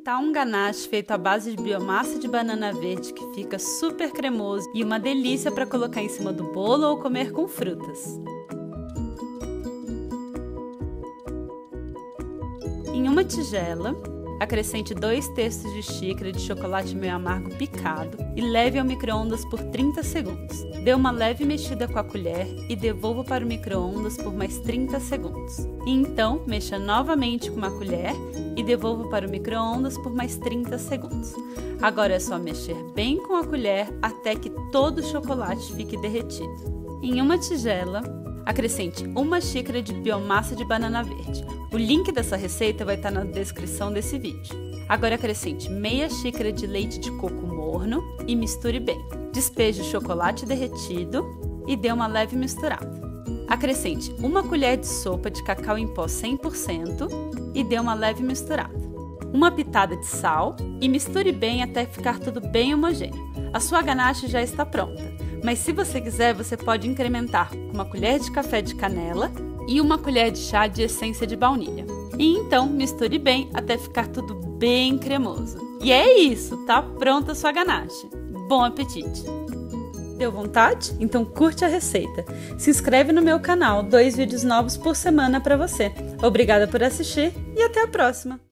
Tá um ganache feito à base de biomassa de banana verde que fica super cremoso e uma delícia para colocar em cima do bolo ou comer com frutas. Em uma tigela, acrescente 2/3 de xícara de chocolate meio amargo picado e leve ao micro-ondas por 30 segundos. Dê uma leve mexida com a colher e devolva para o micro-ondas por mais 30 segundos. E então, mexa novamente com uma colher e devolva para o micro-ondas por mais 30 segundos. Agora é só mexer bem com a colher até que todo o chocolate fique derretido. Em uma tigela, acrescente 1 xícara de biomassa de banana verde. O link dessa receita vai estar na descrição desse vídeo. Agora acrescente meia xícara de leite de coco morno e misture bem. Despeje o chocolate derretido e dê uma leve misturada. Acrescente 1 colher de sopa de cacau em pó 100% e dê uma leve misturada. Uma pitada de sal e misture bem até ficar tudo bem homogêneo. A sua ganache já está pronta, mas se você quiser, você pode incrementar com 1 colher de café de canela e 1 colher de chá de essência de baunilha. E então misture bem até ficar tudo bem cremoso. E é isso, tá pronta a sua ganache. Bom apetite! Deu vontade? Então curte a receita. Se inscreve no meu canal, 2 vídeos novos por semana para você. Obrigada por assistir e até a próxima!